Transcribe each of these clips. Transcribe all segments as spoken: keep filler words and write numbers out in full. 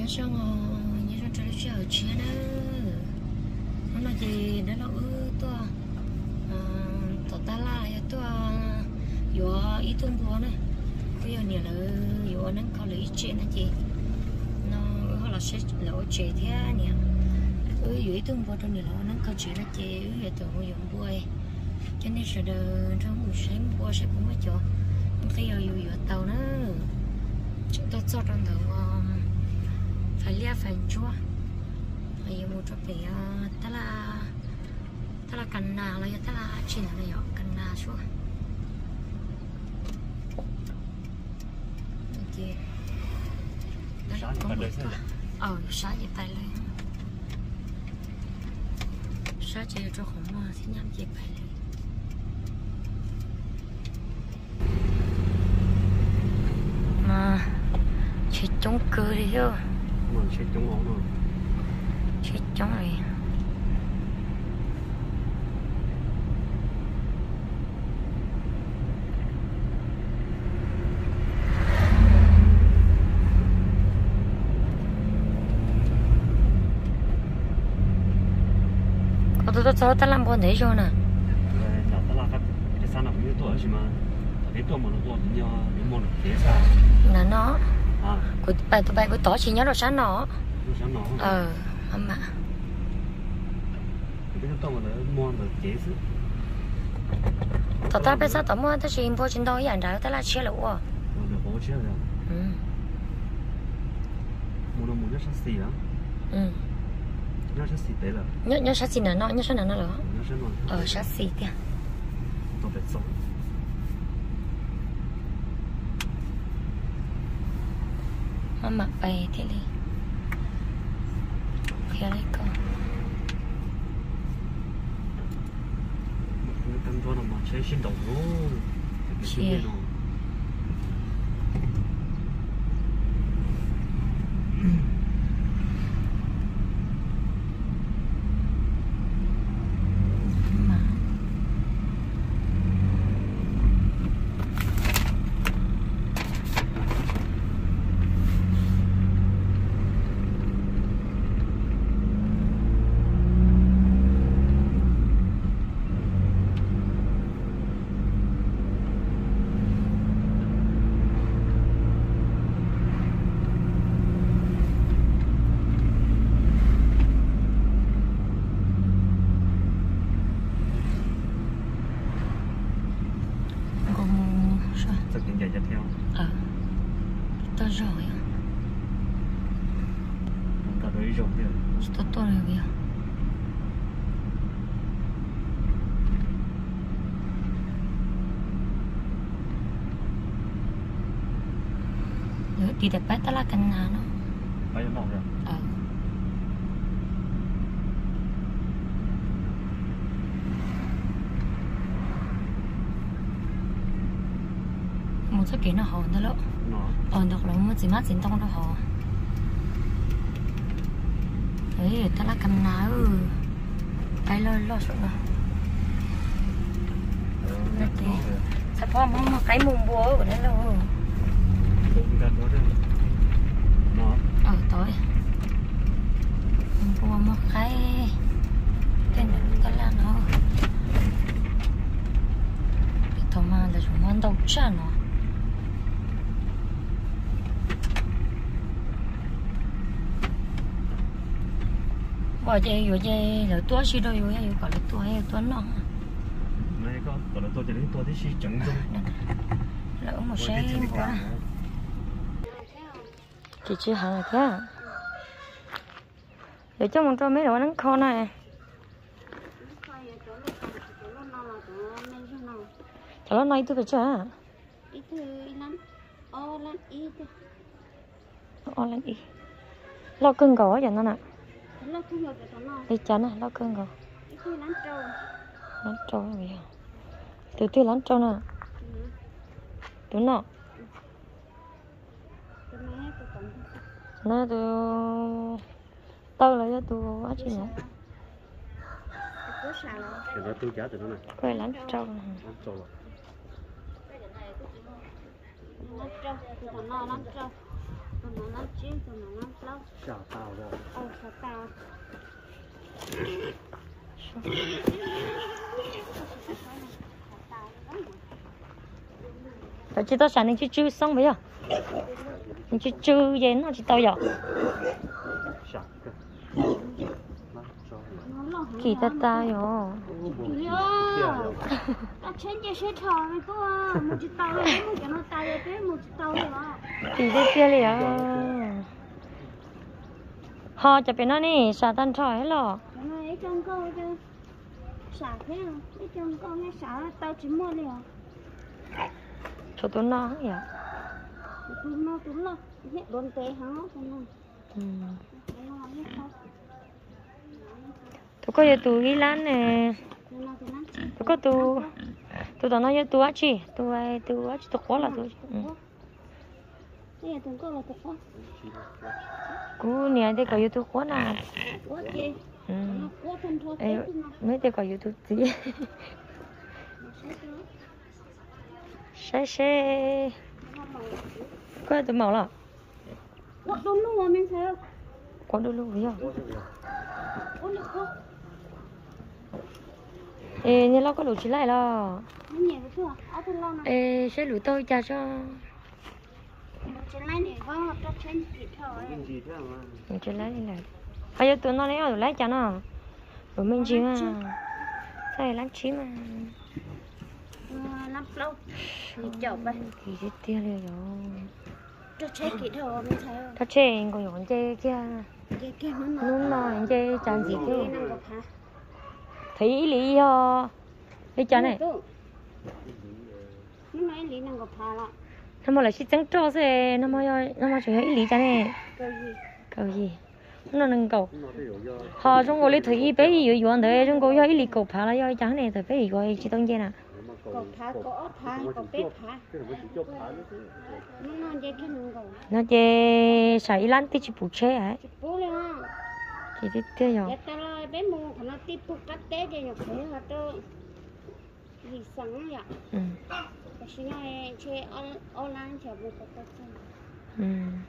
xong nhớ xong trở lại chơi chơi nữa nó nói gì đó là ư tôi tao ta la ya tôi yo ít tung bùa nữa bây giờ nhiều là yo nó có lấy chuyện là gì nó họ là sẽ lỗ chuyện thế nhỉ ư yo ít tung bùa trong nhiều nó có chuyện là gì ư yo tôi dùng bùa cho nên sẽ được trong buổi sáng bùa sẽ cũng có chỗ khi yo yo yo tàu nữa tôi cho trong đầu phải lia phải chua hay một chút bị ta là ta là cần nào là ta là chỉ là này cần nào chua gì đó có một cái ờ sáng gì tay lên sáng chỉ cho khổng mà thì nhắm gì phải lên mà chỉ chống cơ đi chứ mà chỉ chống ổn rồi chỉ chống này có tôi cho ta làm bọn đấy rồi nè nhà ta là các cái sản phẩm như tuổi gì mà cái tuổi mà nó tuổi thì nhau những món thế sao là nó à của bài tụi bài của tỏ chỉ nhớ rồi sáng nó sáng nó ờ mà cái tuổi mà nó món được chế chứ tao ta bây giờ tao mua tao chỉ mua trên đó hiện ra tao là chia lỗ nó được bố chia rồi ừ mua nó mua nhất sát xì đó ừ nhất sát xì đấy là nhớ nhớ sát xì là nó nhớ sát là nó là nhất sát nó ờ sát xì kìa tôi phải sống mà mặc bài thế đi kia lấy con cái căn cho nó mà chế xin đầu luôn chia thực hiện dạy dạy theo ờ tao rồi tao đối rồi bây giờ tao tôi rồi bây giờ đi đẹp bách ta là cần nào nó phải làm rồi ờ một số kiện nó hồn đó lắm hồn được rồi mới chỉ mắt chính tông đó hồn ấy ta là cầm nào cái lo lo sợ đó nó thì sao phong không cái mùng búa của nó đâu ờ tối mùng búa mà cái tên là cái là nó cái thằng mà là chúng ăn đâu chả nó bỏ chơi rồi chơi lỡ tua xí đôi rồi rồi còn lỡ tua hay tua nó này có còn lỡ tua cho đến tua thì xí trứng luôn lỡ một xe quá chị chưa hả thế để cho một cho mấy đồ nắng khô này cho nó nói tôi phải chưa ít lắm o lắm ít o lắm ít lo cưng gỗ vậy nó nè lo cưng gỗ vậy nó đi chán à lo cưng gỗ ít lắm trâu lắm trâu bây giờ từ từ lắm trâu nè đúng không nó tôi tao lại cho tôi quá chị nữa thì nó tôi trả từ nó này quay lắm trâu nè lắm trâu rồi lắm trâu tụi nó lắm trâu tụi nó lắm chín tụi nó lắm trâu 下大了。 哦，小大。 tôi chỉ tao sáng nên chỉ chú xong bây giờ mình chỉ chú vậy nó chỉ tao giờ kỳ ta ta rồi ta chén cho xe thò này cô à một chiếc tàu này một cái nó tàu cái một chiếc tàu này kỳ thế kia liền họจะเป็นนั่นนี่สาตันถอยหรอ này trong câu cho xả thế à cái trong câu nghe xả tao chỉ mua liền cho tôi nó vậy tôi nó tôi nó hết đồn tệ hả không tôi có giờ tôi ghi lán nè tôi có tôi tôi tao nói với tôi á chị tôi tôi á chị tôi khó là tôi đây là tôi có là tôi khó cú nè đây có YouTube khó nào quá chị quá thân thôi mấy đây có YouTube gì xe xe có tôi màu là quá đúng luôn mà mình sao quá đúng luôn vậy quá được không ê nên lo có lũ chỉ lại lo nó nhẹ được chưa áo tôi lo này ê sẽ lũ tôi cha cho trên này để có cho trên kỹ thôi mình chỉ lấy này bây giờ tụi nó lấy rồi lấy cho nó rồi mình chỉ mà sai lắm chí mà lắm lâu thì chậu vậy kỳ thế tiền rồi cho chế kỹ thôi mình thấy ta chơi còn nhọn chơi kia cái cái nó luôn mà chơi chán gì thế năng gặp hả thấy lý ho cái chán này nó nói lý năng gặp hả là nó mà là chỉ trắng trâu thôi nó mà nó mà chỉ thấy lý chán này cái gì cầu gì nó nâng cầu họ trong cô lấy thấy bé gì ở yuan đấy trong cô yêu lý cầu phá là yêu chán này thì bé gì gọi chỉ tông gì nè cầu phá có ớt phá có bếp phá nó nói chơi cái năng cầu nó chơi sải lan tí chỉ bù chế à bố lên à thì thế thế rồi vậy tao là bé mua của nó tiếp tục cắt té cho nhập thế là tôi vì sáng vậy ừ cái xin này chơi online chả được có ừ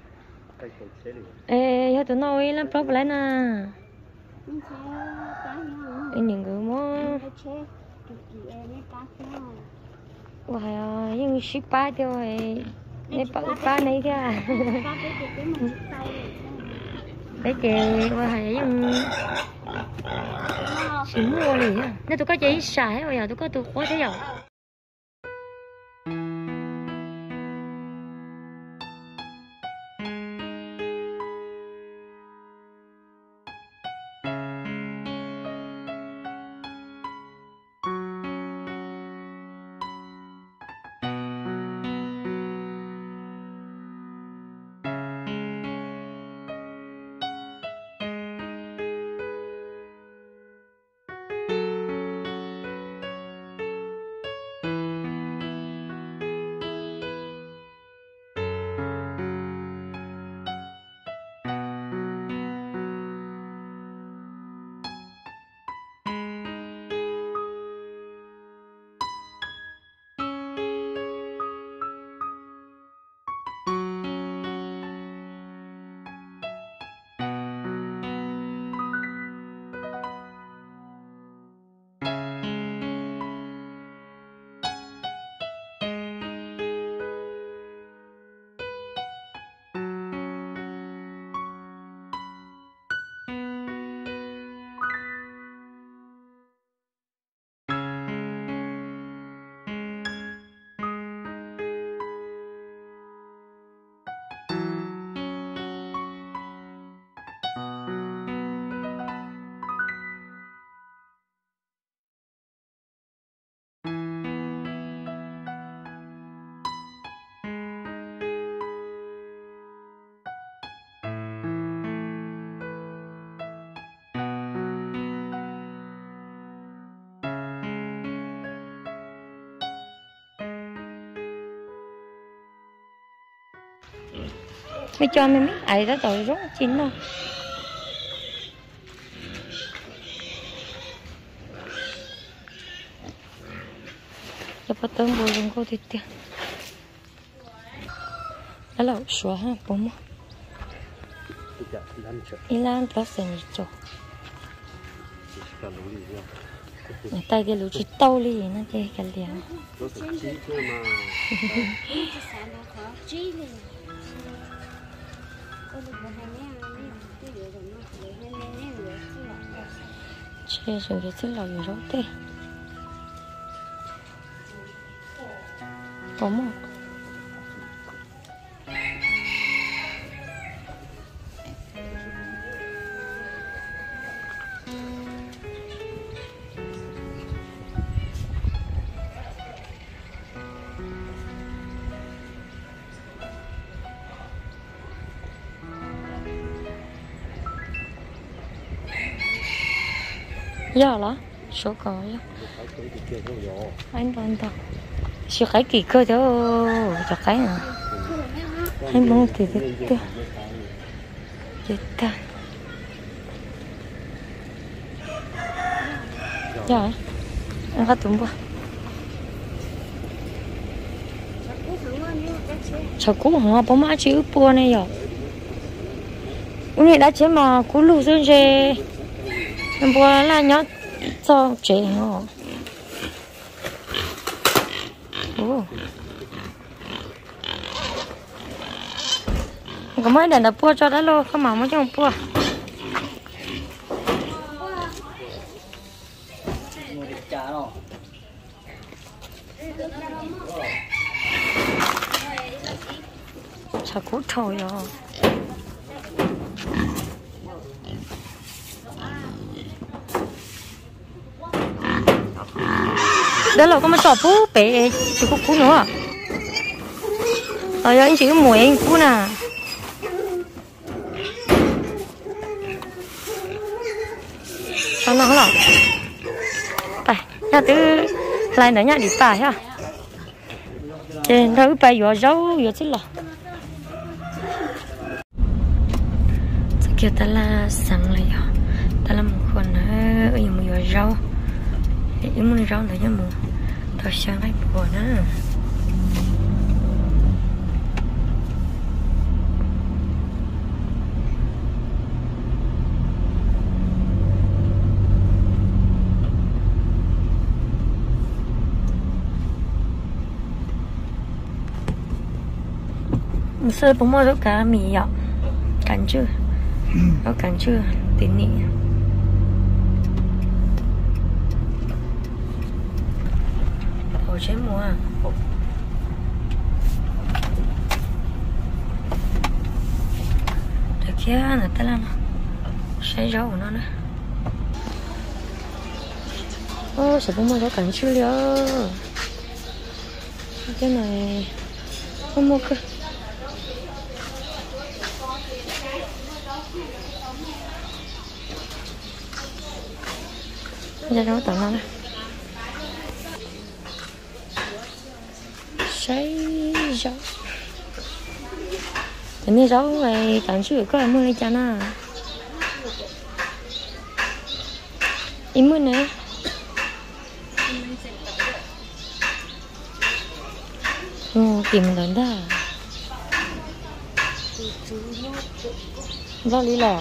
ê giờ tụi nó làm problem à mình sẽ cá nhau em những người mua chơi thì em mới cá nhau wow à nhưng ship ba tiêu ấy này ba ba này kia ba cái cái cái một chiếc tay đấy chị wow hay nhưng chỉ mua liền à nên tụi có chị xài rồi giờ tụi có tụi khó thế rồi mới cho mình mấy ấy đó rồi rất chín đâu cho bắt tôm bồi dùng cô thịt tiền đó là sủa ha bố mà Ilan plus sen cho tay cái lũ chỉ tàu đi nó cái cái liền chơi rồi cái thứ là gì đó thế có một giờ là số có giờ anh toàn thật số cái kỳ cơ đó cho cái nào anh muốn thì thế thế chết ta giờ anh có tụm qua sao cú hả bố má chịu bua này giờ này đã chế mà cú lù xuống rồi em bố là nhớ cho chế hả ồ có mấy đàn đã bua cho đã luôn không mà mới cho bua sao cú thôi rồi đó là có mấy trò phú bể chỉ có phú nữa rồi anh chỉ có mùi anh phú nè sao nó hả phải nhà tư lại nữa nhà đi phải ha trên đó phải vừa rau vừa chứ là kia ta là sáng lại à ta là một con ở những một rau những một rau này nhá một thợ sáng lại buồn á mình sơ bông mua được cả mì ạ cắn chưa có cắn chưa tín nhỉ ổ chế mùa được kia là ta làm sẽ rau của nó nữa ô sao bông mua có cắn chưa liệu cái này không mua cơ giờ nó tận nó sấy rau cái này rau này cảm xúc có ai mua này chả na im mua này ừ tìm đến đó rau lý lò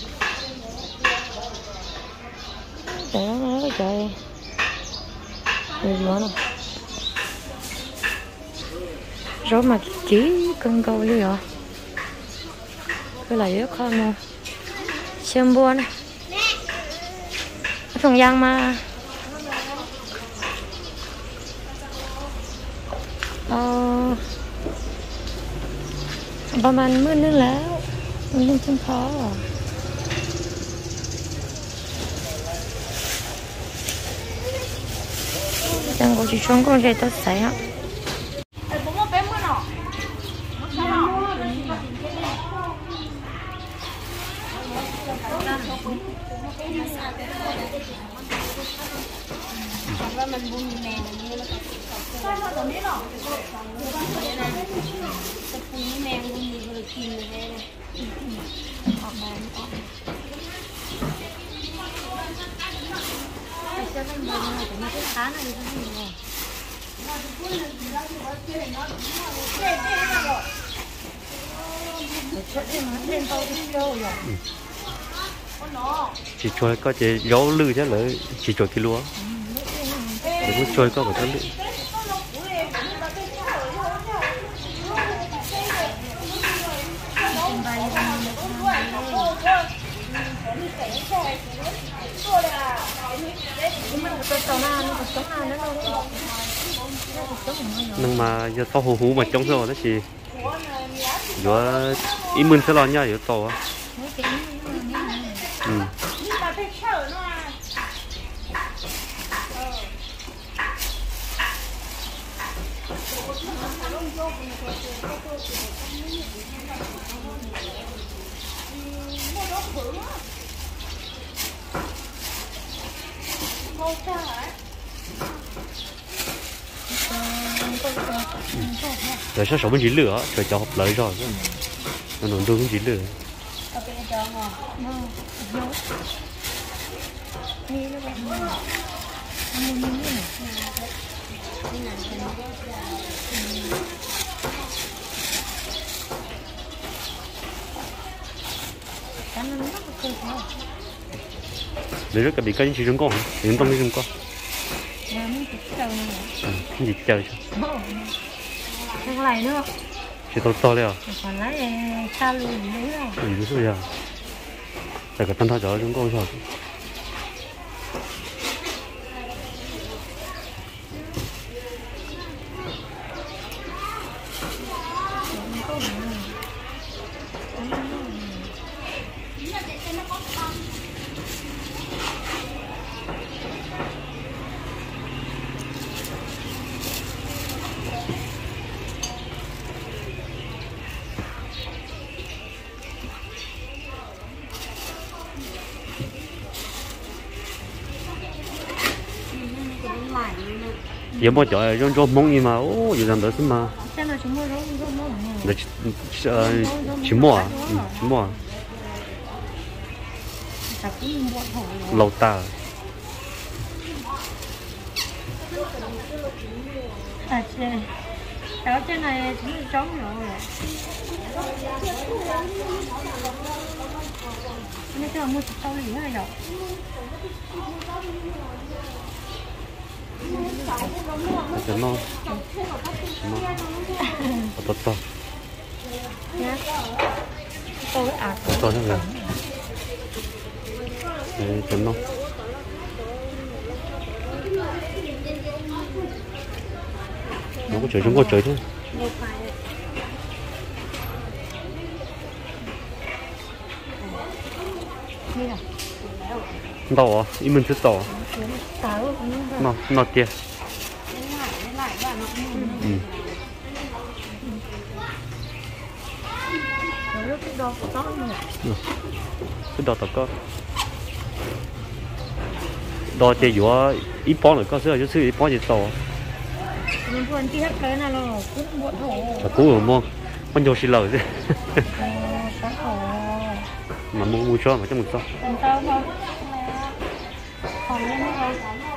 trời ơi trời rồi nó nè rau mà chỉ cần câu như vậy cái là rất khó mua xem bua này thùng giang mà ờ ba mình mới nữa là mình không khó đang có chỉ trong con dây tao xài á chỉ chơi có chỉ giấu lư chứ lại chỉ chơi cái lúa để muốn chơi có một cái lư nhưng mà giờ to hú hú mà trong rồi đó chị giờ ít mình sẽ lo nhau giờ to á ừ. Rồi sao số bên chỉ lửa rồi cho học lấy rồi nó nổi đôi cũng chỉ lửa để rất là bị cái chỉ trứng con những con trứng con cái gì chơi thằng này nữa chỉ to to đấy à còn lấy sao luôn đấy à ừ đúng rồi à tại cái thân thao chó trứng con rồi giờ mua chợ trong trong mông gì mà ô giờ làm được mà để chỉ mua à chỉ mua lâu ta à chị ở trên này cũng trống rồi bây giờ mua thịt tàu gì nữa rồi Đúng không? Tốt tốt. Tôi à. Tốt hơn rồi. Đấy, đúng không? Nó có trời, chúng có trời chứ. Đau à? Ý mình thích đau à? Nó, nó kia. Ừ. Cái đo tao có. Đo chơi vừa ít bón rồi có sữa chứ sữa ít bón gì to. Mình buồn tí hết cái này rồi, cứ buồn thổ. Cú rồi mua, con vô xí lờ chứ. Mà mua mua cho mà cho một số. Sao không? Còn lên thôi.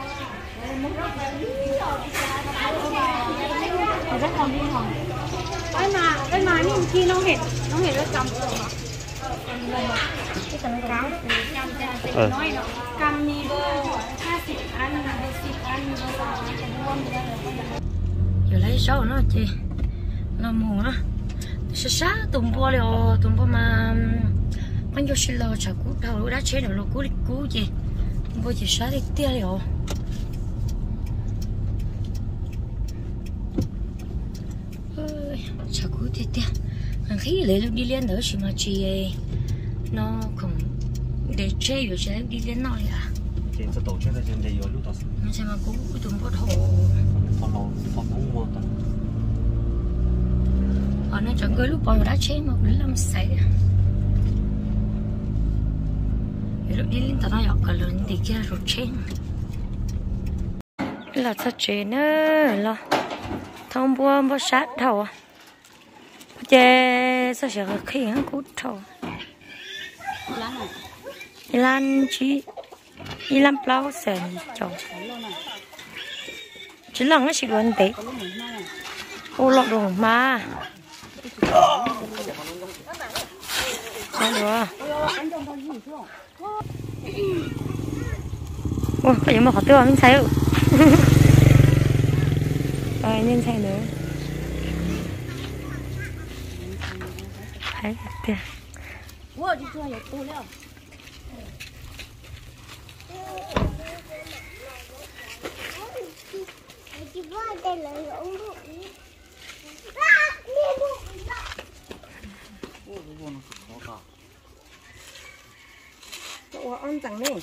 Rất còn đi hỏng. Cái mà cái mà những khi nó hết, nó hết nó cầm rồi mà. Cái tầng cáo cầm nói nó cầm ni bơ hai mươi ăn hai mươi ăn bơ giờ lấy số nó chị nó mù nó sẽ sát tụm bò liệu tụm bò mà anh vô xin lo chả cú đầu đã chế được lo cú đi cú gì bò chỉ sát đi tia liệu chả cú tia tia anh khí lấy lúc đi lên đó chỉ mà chị nó không để chơi rồi sẽ đi lên nói à trên sẽ tổ chức ra trên đây rồi lúc đó nó sẽ mà cú tụm bò thổ phòng nó phòng nó mua tao ở nó chẳng có lúc bò đã chế mà cũng làm sấy lúc đi lên tao nói học cả lần thì kia rồi chế là sao chế nữa là thông bùa bò sát đầu chế sao sẽ khi hắn cút đầu Ilan chỉ Ilan plau sền chồng chỉ là nó chỉ luôn đấy ô lọt đồ mà không được. Ủa, có gì mà khó tiêu mình xài. Rồi nên xài nữa. Đấy, tiền. Ủa, đi chơi tu nữa. Ủa, ăn chẳng này.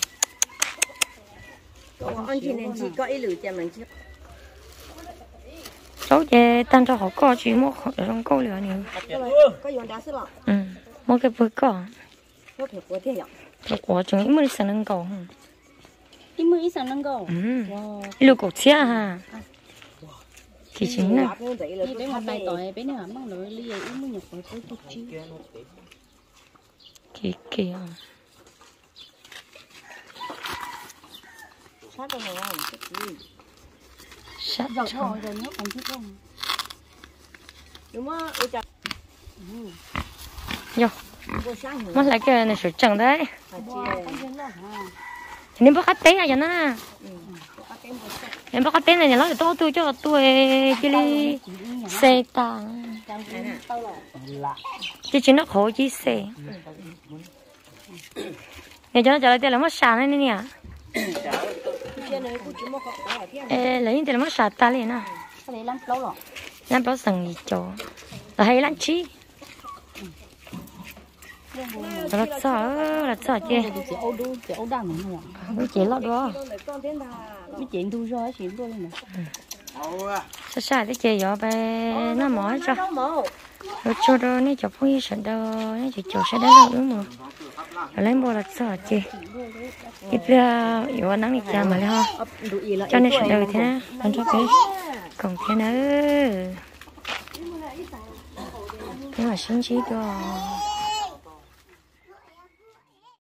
Ủa, ăn thì nên chỉ có ít lửa chè mình chứ. Cháu về tan cho họ co chỉ mua khỏi trong câu lửa nhiều. Có dùng đá xí lọ. Ừ, mua cái bữa cỏ. Có thể có thế nhở. Cái quả chúng ít mới sang nâng cầu. Ít mới ít sang nâng cầu. Ừ. Lưu cổ chia ha. Thì chính là. Đi bên mặt này tỏi bên này mang lưỡi ly ít mới nhập vào tôi chi. Kì kì. Sát rồi này không? Sát rồi rồi. rồi rồi nó còn thích không? Đúng không? Ôi trời. Yo. Mất lại cái này sủi chẳng đấy. Nên bắt té à vậy nè. Nên bắt té này nhà nó to tôi cho tôi cái ly xe tàng. Chứ chỉ nó khổ chỉ xe. Nhà cho nó trả lại tiền là mất sàn này nè. Ê, lấy những tiền là mất sàn ta liền à. Lấy lắm lâu rồi. Lắm bao sần gì chỗ. Là hay lắm chí. Là sợ, là sợ chứ. Chị ô đu, chị ô đằng nữa. Cái chị lót đó. Cái chuyện đu rồi, chuyện đu lên nè. Sao sao cái chị vậy bé nó mỏi cho. Rồi cho đó nó chụp phong sợ đó, nó chỉ chụp sẽ đánh được mà. Rồi lấy mua là sợ chị. Ít ra yếu nắng đi cha mà lấy ho. Cho nên sợ đời thế nè, con cho bé. Còn thế nữa. Cái mà sinh trí đó.